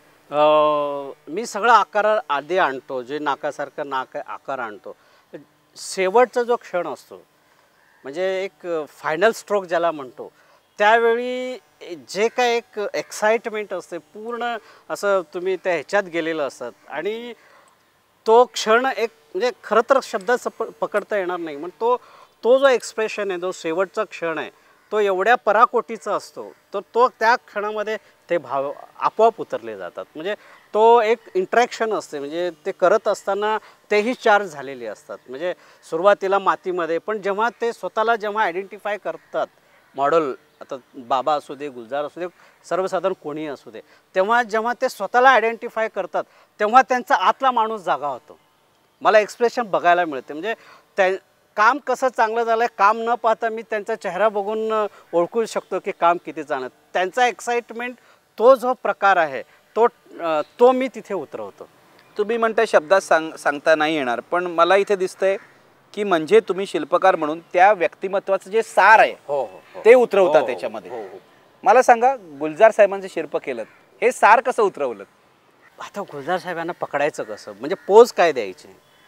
मी सगळं आकार आधी आणतो, जे नाकासारखं नाक आहे आकार आणतो. शेवटचा जो क्षण असतो, म्हणजे एक फायनल स्ट्रोक ज्याला म्हणतो, त्यावेळी जे काय एक एक्साइटमेंट असते, पूर्ण असं तुम्ही त्या ह्याच्यात गेलेलं असतात आणि तो क्षण एक म्हणजे खरं तर शब्दात प पकडता येणार नाही, पण तो तो जो एक्सप्रेशन आहे, जो शेवटचा क्षण आहे, तो एवढ्या पराकोटीचा असतो, तर तो त्या क्षणामध्ये ते भाव आपोआप उतरले जातात. म्हणजे तो एक इंट्रॅक्शन असते, म्हणजे ते करत असताना तेही चार्ज झालेले असतात. म्हणजे सुरुवातीला मातीमध्ये, पण जेव्हा ते स्वतःला जेव्हा आयडेंटिफाय करतात, मॉडेल आता बाबा असू दे, गुलजार असू दे, सर्वसाधारण कोणीही असू दे, तेव्हा जेव्हा ते स्वतःला आयडेंटिफाय करतात तेव्हा त्यांचा आतला माणूस जागा होतो. मला एक्सप्रेशन बघायला मिळते. म्हणजे त्या काम कसं चांगलं झालं आहे काम न पाहता मी त्यांचा चेहरा बघून ओळखू शकतो की काम किती चांगलं. त्यांचा एक्साइटमेंट, तो जो प्रकार आहे तो तो मी तिथे उतरवतो. तुम्ही म्हणताय शब्दात सांग सांगता नाही येणार, पण मला इथे दिसतंय की म्हणजे तुम्ही शिल्पकार म्हणून त्या व्यक्तिमत्वाचं जे सार आहे हो हो ते उतरवता त्याच्यामध्ये. हो हो. मला सांगा, गुलजार साहेबांचं शिल्प केलं, हे सार कसं उतरवलं? आता गुलजार साहेबांना पकडायचं कसं, म्हणजे पोज काय द्यायचे.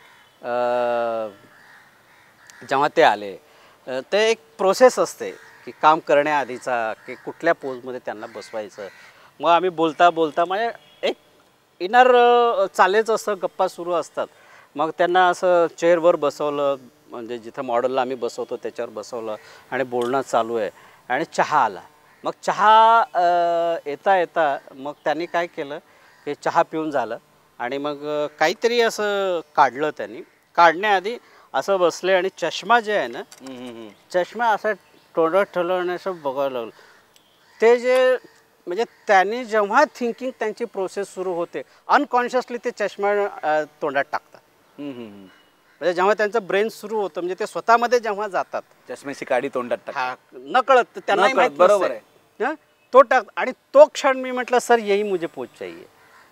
जेव्हा ते आले, ते एक प्रोसेस असते की काम करण्याआधीचा, की कुठल्या पोजमध्ये त्यांना बसवायचं. मग आम्ही बोलता बोलता म्हणजे एक इनर चालेच असतं, गप्पा सुरू असतात. मग त्यांना असं चेअरवर बसवलं, म्हणजे जिथं मॉडेलला आम्ही बसवतो त्याच्यावर बसवलं आणि बोलणं चालू आहे आणि चहा आला. मग चहा येता येता मग त्यांनी काय केलं की चहा पिऊन झालं आणि मग काहीतरी असं काढलं त्यांनी. काढण्याआधी असं बसले आणि चष्मा जे आहे ना, चष्मा असा तोंडात ठेवलं आणि असं बघायला लागलं. ते जे म्हणजे त्यांनी जेव्हा थिंकिंग त्यांची प्रोसेस सुरू होते, अनकॉन्शियसली ते चष्मा तोंडात टाकतात. म्हणजे जेव्हा त्यांचं ब्रेन सुरू होतं, म्हणजे ते स्वतःमध्ये जेव्हा जातात, चष्म्याची काडी तोंडात टाक, नकळत त्यांना माहित बरोबर आहे तो टाक. आणि तो क्षण मी म्हटलं सर यही मुझे पोज चाहिए,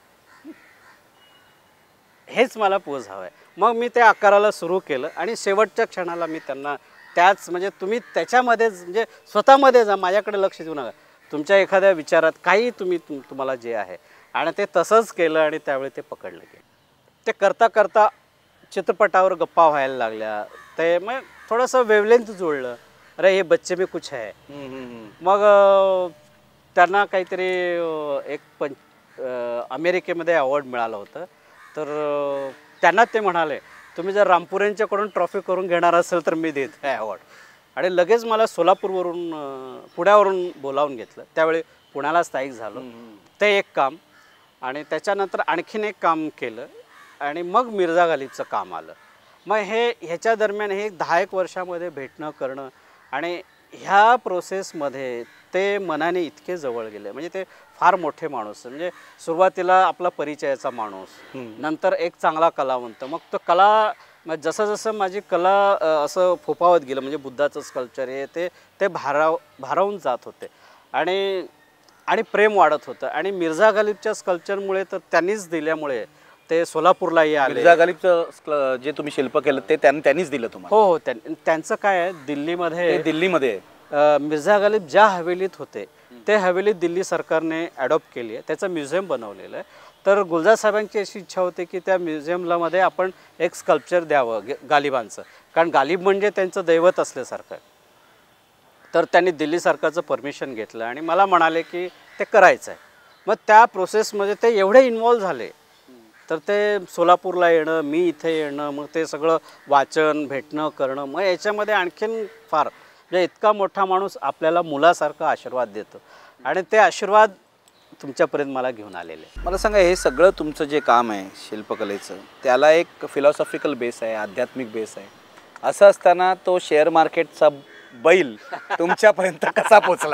हेच मला पोज हवा आहे. मग मी त्या आकाराला सुरू केलं आणि शेवटच्या क्षणाला मी त्यांना त्याच, म्हणजे तुम्ही त्याच्यामध्येच म्हणजे स्वतःमध्ये जा, माझ्याकडे लक्ष देऊ नका, तुमच्या एखाद्या विचारात काही तुम्ही तुम तुम्हाला जे आहे, आणि ते तसंच केलं आणि त्यावेळी ते पकडलं गेलं. ते करता करता चित्रपटावर गप्पा व्हायला लागल्या. ते मग थोडंसं वेवलेंथ जुळलं, अरे हे बच्चे में कुछ है. मग त्यांना काहीतरी एक पण अमेरिकेमध्ये अवॉर्ड मिळालं होतं. तर त्यांना ते म्हणाले, तुम्ही जर रामपुरेंच्याकडून ट्रॉफी करून घेणार असेल तर मी देत आहे अवॉर्ड. आणि लगेच मला सोलापूरवरून अ, पुण्यावरून बोलावून घेतलं. त्यावेळी पुण्याला स्थायिक झालो. ते एक काम आणि त्याच्यानंतर आणखीन एक काम केलं आणि मग मिर्झा गालिबचं काम आलं. मग हे ह्याच्या दरम्यान हे दहा एक वर्षामध्ये भेटणं करणं आणि ह्या प्रोसेसमध्ये ते मनाने इतके जवळ गेले. म्हणजे ते फार मोठे माणूस, म्हणजे सुरुवातीला आपला परिचयाचा माणूस, नंतर एक चांगला कलावंत. मग तो कला जसं जसं माझी कला अ, असं फोफावत गेलं, म्हणजे बुद्धाचं स्कल्पचर हे ते ते भाराव भारावून जात होते आणि आणि प्रेम वाढत होतं. आणि मिर्झा गालिबच्या स्कल्पचरमुळे तर त्यांनीच दिल्यामुळे ते सोलापूरलाही आले. मिर्झा गालिबचं स्क- जे तुम्ही शिल्प केलं ते त्यां- त्यांनीच दिलं तुम्हाला? हो हो, त्यां- त्यांचं काय आहे, दिल्लीमध्ये ते दिल्लीमध्ये आहे. अ, मिर्झा गालिब ज्या हवेलीत होते ते हवेलीत दिल्ली सरकारने ॲडॉप्ट केली आहे. त्याचं म्युझियम बनवलेलं आहे. तर गुलजार साहेबांची अशी इच्छा होती की त्या म्युझियमलामध्ये आपण एक स्कल्पचर द्यावं ग गालिबांचं, कारण गालिब म्हणजे त्यांचं दैवत असल्यासारखं आहे. तर त्यांनी दिल्ली सरकारचं परमिशन घेतलं आणि मला म्हणाले की ते करायचं आहे. मग त्या प्रोसेसमध्ये ते एवढे इन्वॉल्व झाले, तर ते सोलापूरला येणं, मी इथे येणं, मग ते सगळं वाचन भेटणं करणं, मग याच्यामध्ये आणखीन फार म्हणजे इतका मोठा माणूस आपल्याला मुलासारखा आशीर्वाद देतो आणि ते आशीर्वाद तुमच्यापर्यंत मला घेऊन आलेले. मला सांगा, हे सगळं तुमचं जे काम आहे शिल्पकलेचं, त्याला एक फिलॉसॉफिकल बेस आहे, आध्यात्मिक बेस आहे. असं असताना तो शेअर मार्केटचा बैल तुमच्यापर्यंत कसा पोचला?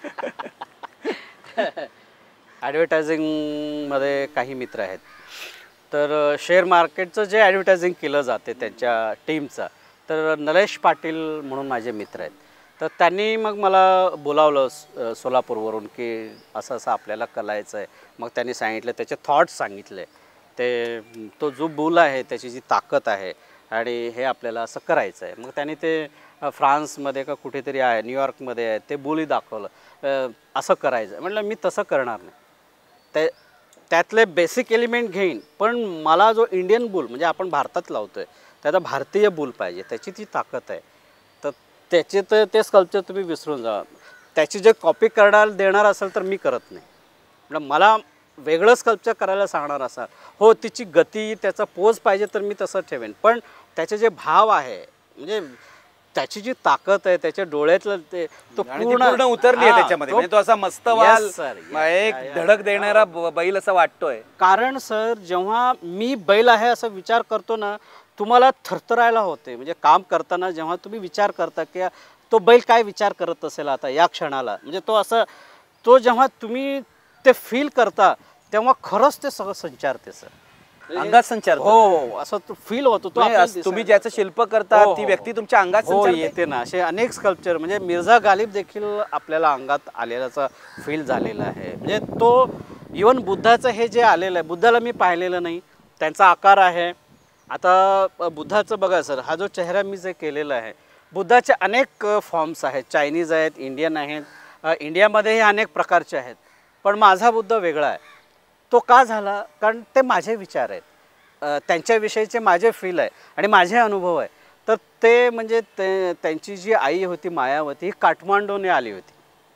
ॲडव्हर्टायझिंगमध्ये काही मित्र आहेत, तर शेअर मार्केटचं जे ॲडव्हर्टायझिंग केलं जाते त्यांच्या टीमचा, तर नरेश पाटील म्हणून माझे मित्र आहेत. तर त्यांनी मग मला बोलावलं स- सोलापूरवरून की असं असं आपल्याला करायचं आहे. मग त्यांनी सांगितलं, त्याचे थॉट्स सांगितले, ते तो जो बुल आहे त्याची जी ताकद आहे आणि हे आपल्याला असं करायचं आहे. मग त्यांनी ते अ, फ्रान्समध्ये का कुठेतरी आहे, न्यूयॉर्कमध्ये आहे, ते बुलही दाखवलं. अ, असं करायचं म्हटलं, मी तसं करणार नाही. ते त्यातले बेसिक एलिमेंट घेईन, पण मला जो इंडियन बुल म्हणजे आपण भारतात लावतो आहे त्याचा भारतीय बुल पाहिजे, त्याची ती ताकद आहे. तर त्याचे तर ते स्कल्पचर तुम्ही विसरून जा. त्याची जे कॉपी करणार देणार असेल तर मी करत नाही. म्हणजे मला वेगळं स्कल्पचर करायला सांगणार असाल, हो तिची गती त्याचा पोज पाहिजे तर मी तसं ठेवेन, पण त्याचे जे भाव आहे, म्हणजे त्याची जी ताकद आहे, त्याच्या डोळ्यातलं ते तो आणि ती पूर्ण पूर्ण उतरली आहे हां, त्याच्यामध्ये. तो- म्हणजे तो असा मस्त वाल, Yes, sir. Yes. एक Yeah, yeah. धडक देणारा ब- बैल असा वाटतोय. कारण सर, जेव्हा मी बैल आहे असा विचार करतो ना, तुम्हाला थरथरायला होते. म्हणजे काम करताना जेव्हा तुम्ही विचार करता की तो बैल काय विचार करत असेल आता या क्षणाला, म्हणजे तो असं तो जेव्हा तुम्ही ते फील करता तेव्हा खरंच ते सगळं संचारते सर, अंगात संचार हो, असं तो फील होतो. तो आपल्याला तुम्ही दिसायला- ज्याचं शिल्प करता हो, ती हो, व्यक्ती हो. तुमच्या अंगात हो संचारते? येते ना. असे अनेक स्कल्पचर, म्हणजे मिर्झा गालिब देखील आपल्याला अंगात आलेल्याचा फील झालेला आहे. म्हणजे तो इवन बुद्धाचं हे जे आलेलं आहे, बुद्धाला मी पाहिलेलं नाही, त्यांचा आकार आहे. आता बुद्धाचं बघा सर, हा जो चेहरा मी जे केलेला आहे, बुद्धाचे अनेक फॉर्म्स आहेत, चायनीज आहेत, इंडियन आहेत, अ, इंडियामध्येही अनेक प्रकारचे आहेत, पण माझा बुद्ध वेगळा आहे. तो का झाला? कारण ते माझे विचार आहेत, अ, त्यांच्याविषयीचे माझे फील आहे आणि माझे अनुभव आहे. तर ते म्हणजे ते त्यांची जी आई होती मायावती, ही काठमांडूने आली होती.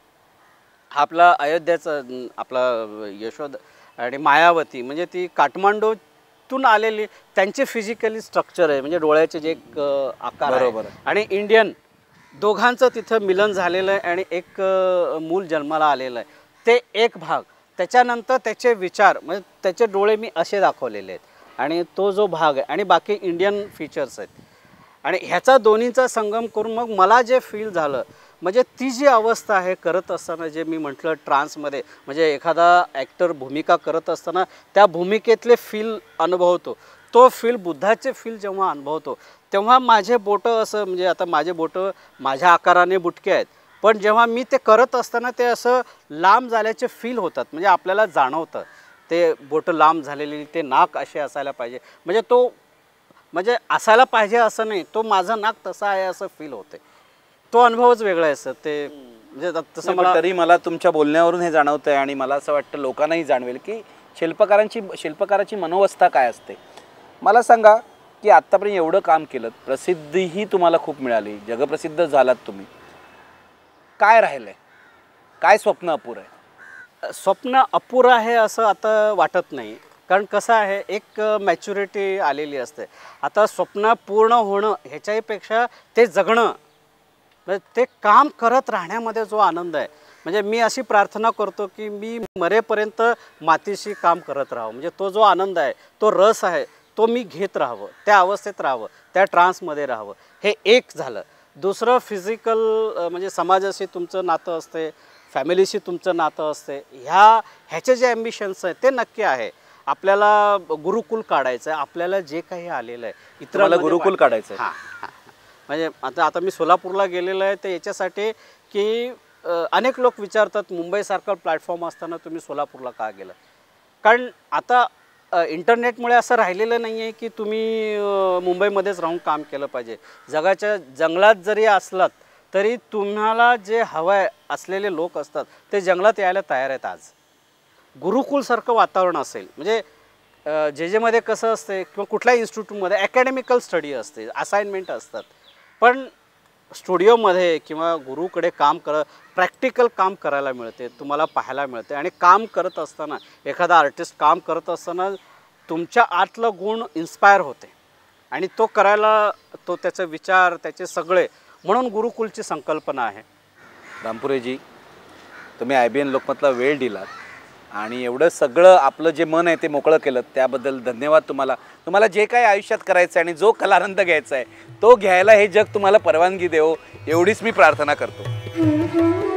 आपला अयोध्याचा अं, आपला यशोद आणि मायावती म्हणजे ती काठमांडूतून आलेली, त्यांचे फिजिकली स्ट्रक्चर आहे, म्हणजे डोळ्याचे जे एक अ, आकार बरोबर आहे आणि इंडियन, दोघांचं तिथं मिलन झालेलं आहे आणि एक अ, मूल जन्माला आलेलं आहे. ते एक भाग. त्याच्यानंतर त्याचे विचार, म्हणजे त्याचे डोळे मी असे दाखवलेले आहेत आणि तो जो भाग आहे आणि बाकी इंडियन फीचर्स आहेत. आणि ह्याचा दोन्हीचा संगम करून मग मला जे फील झालं, म्हणजे ती जी अवस्था आहे करत असताना, जे मी म्हटलं ट्रान्समध्ये, म्हणजे एखादा ॲक्टर भूमिका करत असताना त्या भूमिकेतले फील अनुभवतो, तो फील बुद्धाचे फील जेव्हा अनुभवतो तेव्हा माझे बोटं असं, म्हणजे आता माझे बोटं माझ्या आकाराने बुटके आहेत, पण जेव्हा मी ते करत असताना ते असं लांब झाल्याचे फील होतात. म्हणजे आपल्याला जाणवतं ते बोटं लांब झालेली, ते नाक असे असायला पाहिजे, म्हणजे तो म्हणजे असायला पाहिजे असं नाही, तो माझं नाक तसं आहे असं फील होते. तो अनुभवच वेगळा आहे सर. ते म्हणजे तसं नाही, मला पण तरी मला तुमच्या बोलण्यावरून हे जाणवतं आहे आणि मला असं वाटतं लोकांनाही जाणवेल की शिल्पकारांची शिल्पकाराची मनोवस्था काय असते. मला सांगा की आत्तापर्यंत एवढं काम केलं, प्रसिद्धीही तुम्हाला खूप मिळाली, जगप्रसिद्ध झालात तुम्ही, काय राहिलं आहे? काय स्वप्न अपुरं आहे? स्वप्न अपुरं आहे असं आता वाटत नाही, कारण कसं आहे, एक मॅच्युरिटी आलेली असते. आता स्वप्न पूर्ण होणं ह्याच्याहीपेक्षा ते जगणं म्हणजे ते काम करत राहण्यामध्ये जो आनंद आहे, म्हणजे मी अशी प्रार्थना करतो की मी मरेपर्यंत मातीशी काम करत राहावं. म्हणजे तो जो आनंद आहे, तो रस आहे, तो मी घेत राहावं, त्या अवस्थेत राहावं, त्या ट्रान्समध्ये राहावं. हे एक झालं. दुसरं फिजिकल म्हणजे समाजाशी तुमचं नातं असते, फॅमिलीशी तुमचं नातं असते. ह्या ह्याचे जे ॲम्बिशन्स आहेत ते नक्की आहे. आपल्याला गुरुकुल काढायचं आहे, आपल्याला जे काही आलेलं आहे इतरांना गुरुकुल काढायचं आहे. हां हां म्हणजे आता आता मी सोलापूरला गेलेलो आहे, तर याच्यासाठी की अनेक लोक विचारतात मुंबईसारखं प्लॅटफॉर्म असताना तुम्ही सोलापूरला का गेलं. कारण आता इंटरनेटमुळे असं राहिलेलं नाही आहे की तुम्ही मुंबईमध्येच राहून काम केलं पाहिजे. जगाच्या जंगलात जरी असलात तरी तुम्हाला जे हवं असलेले लोक असतात ते जंगलात यायला तयार आहेत. आज गुरुकुलसारखं वातावरण असेल म्हणजे जे जेमध्ये कसं असते किंवा कुठल्याही इन्स्टिट्यूटमध्ये ॲकॅडमिकल स्टडी असते, असाइनमेंट असतात, पण स्टुडिओमध्ये किंवा गुरुकडे काम कर प्रॅक्टिकल काम करायला मिळते, तुम्हाला पाहायला मिळते. आणि काम करत असताना एखादा आर्टिस्ट काम करत असताना तुमच्या आतलं गुण इन्स्पायर होते आणि तो करायला तो त्याचे विचार त्याचे सगळे, म्हणून गुरुकुलची संकल्पना आहे. रामपुरेजी, तुम्ही आय बी एन लोकमतला वेळ दिलात आणि एवढं सगळं आपलं जे मन आहे ते मोकळं केलं, त्याबद्दल धन्यवाद तुम्हाला. तुम्हाला जे काही आयुष्यात करायचं आहे आणि जो कलानंद घ्यायचा आहे तो घ्यायला हे जग तुम्हाला परवानगी देवो, एवढीच मी प्रार्थना करतो.